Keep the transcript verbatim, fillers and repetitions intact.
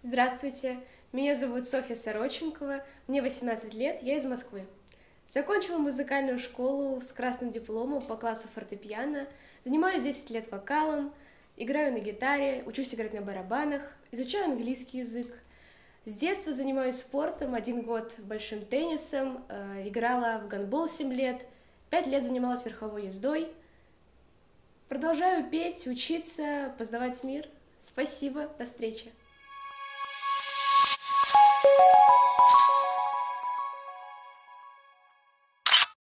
Здравствуйте, меня зовут Софья Сороченкова, мне восемнадцать лет, я из Москвы. Закончила музыкальную школу с красным дипломом по классу фортепиано, занимаюсь десять лет вокалом, играю на гитаре, учусь играть на барабанах, изучаю английский язык. С детства занимаюсь спортом, один год большим теннисом, э, играла в гандбол семь лет, пять лет занималась верховой ездой. Продолжаю петь, учиться, познавать мир. Спасибо, до встречи.